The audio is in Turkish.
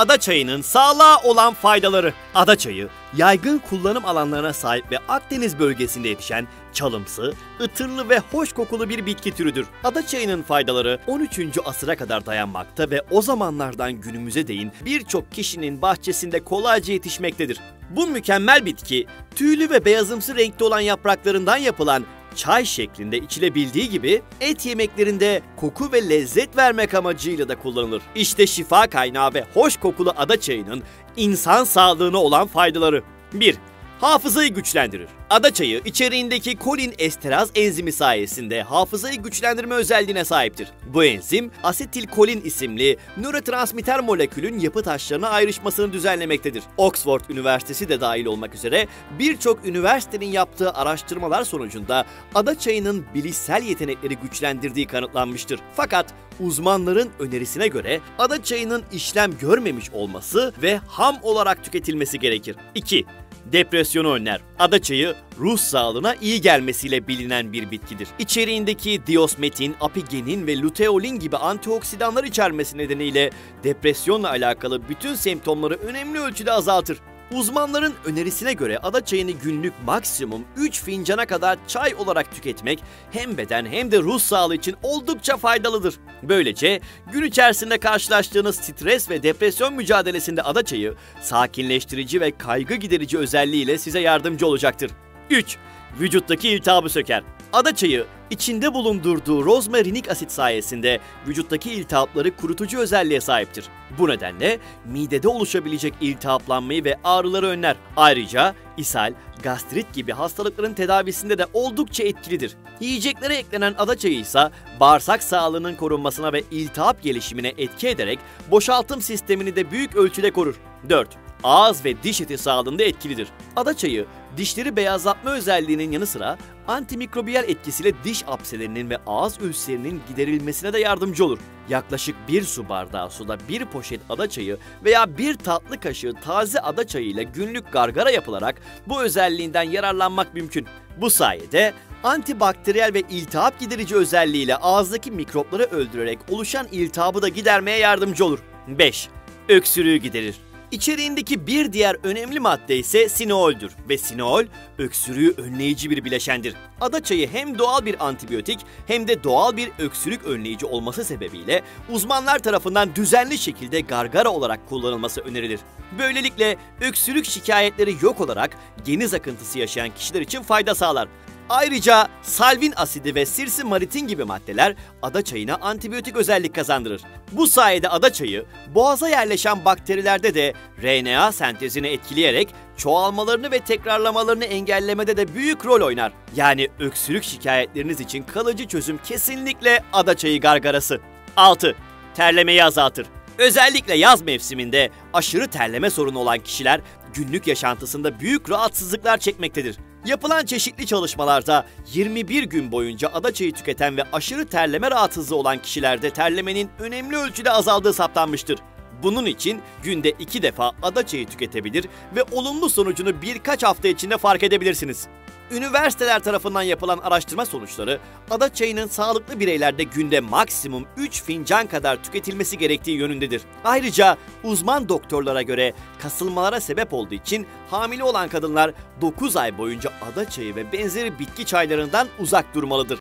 Ada çayının sağlığa olan faydaları. Ada çayı, yaygın kullanım alanlarına sahip ve Akdeniz bölgesinde yetişen çalımsı, ıtırlı ve hoş kokulu bir bitki türüdür. Ada çayının faydaları 13. asıra kadar dayanmakta ve o zamanlardan günümüze değin birçok kişinin bahçesinde kolayca yetişmektedir. Bu mükemmel bitki, tüylü ve beyazımsı renkte olan yapraklarından yapılan çay şeklinde içilebildiği gibi et yemeklerinde koku ve lezzet vermek amacıyla da kullanılır. İşte şifa kaynağı ve hoş kokulu ada çayının insan sağlığına olan faydaları. 1. Hafızayı güçlendirir. Ada çayı içeriğindeki kolin esteraz enzimi sayesinde hafızayı güçlendirme özelliğine sahiptir. Bu enzim asetilkolin isimli nörotransmitter molekülün yapı taşlarına ayrışmasını düzenlemektedir. Oxford Üniversitesi de dahil olmak üzere birçok üniversitenin yaptığı araştırmalar sonucunda ada çayının bilişsel yetenekleri güçlendirdiği kanıtlanmıştır. Fakat uzmanların önerisine göre ada çayının işlem görmemiş olması ve ham olarak tüketilmesi gerekir. 2. Depresyonu önler. Ada çayı ruh sağlığına iyi gelmesiyle bilinen bir bitkidir. İçeriğindeki diosmetin, apigenin ve luteolin gibi antioksidanlar içermesi nedeniyle depresyonla alakalı bütün semptomları önemli ölçüde azaltır. Uzmanların önerisine göre ada çayını günlük maksimum 3 fincana kadar çay olarak tüketmek hem beden hem de ruh sağlığı için oldukça faydalıdır. Böylece gün içerisinde karşılaştığınız stres ve depresyon mücadelesinde ada çayı sakinleştirici ve kaygı giderici özelliğiyle size yardımcı olacaktır. 3. Vücuttaki iltihabı söker. Ada çayı içinde bulundurduğu rozmarinik asit sayesinde vücuttaki iltihapları kurutucu özelliğe sahiptir. Bu nedenle midede oluşabilecek iltihaplanmayı ve ağrıları önler. Ayrıca ishal, gastrit gibi hastalıkların tedavisinde de oldukça etkilidir. Yiyeceklere eklenen ada çayı ise bağırsak sağlığının korunmasına ve iltihap gelişimine etki ederek boşaltım sistemini de büyük ölçüde korur. 4. Ağız ve diş eti sağlığında etkilidir. Ada çayı dişleri beyazlatma özelliğinin yanı sıra antimikrobiyal etkisiyle diş apselerinin ve ağız ülserinin giderilmesine de yardımcı olur. Yaklaşık 1 su bardağı suda 1 poşet ada çayı veya 1 tatlı kaşığı taze ada çayı ile günlük gargara yapılarak bu özelliğinden yararlanmak mümkün. Bu sayede antibakteriyel ve iltihap giderici özelliğiyle ağızdaki mikropları öldürerek oluşan iltihabı da gidermeye yardımcı olur. 5. Öksürüğü giderir. İçeriğindeki bir diğer önemli madde ise sinoldür ve sinol öksürüğü önleyici bir bileşendir. Ada çayı hem doğal bir antibiyotik hem de doğal bir öksürük önleyici olması sebebiyle uzmanlar tarafından düzenli şekilde gargara olarak kullanılması önerilir. Böylelikle öksürük şikayetleri yok olarak geniz akıntısı yaşayan kişiler için fayda sağlar. Ayrıca salvin asidi ve sirsimaritin gibi maddeler ada çayına antibiyotik özellik kazandırır. Bu sayede ada çayı boğaza yerleşen bakterilerde de RNA sentezini etkileyerek çoğalmalarını ve tekrarlamalarını engellemede de büyük rol oynar. Yani öksürük şikayetleriniz için kalıcı çözüm kesinlikle ada çayı gargarası. 6. Terlemeyi azaltır. Özellikle yaz mevsiminde aşırı terleme sorunu olan kişiler günlük yaşantısında büyük rahatsızlıklar çekmektedir. Yapılan çeşitli çalışmalarda 21 gün boyunca ada çayı tüketen ve aşırı terleme rahatsızlığı olan kişilerde terlemenin önemli ölçüde azaldığı saptanmıştır. Bunun için günde 2 defa ada çayı tüketebilir ve olumlu sonucunu birkaç hafta içinde fark edebilirsiniz. Üniversiteler tarafından yapılan araştırma sonuçları ada çayının sağlıklı bireylerde günde maksimum 3 fincan kadar tüketilmesi gerektiği yönündedir. Ayrıca uzman doktorlara göre kasılmalara sebep olduğu için hamile olan kadınlar 9 ay boyunca ada çayı ve benzeri bitki çaylarından uzak durmalıdır.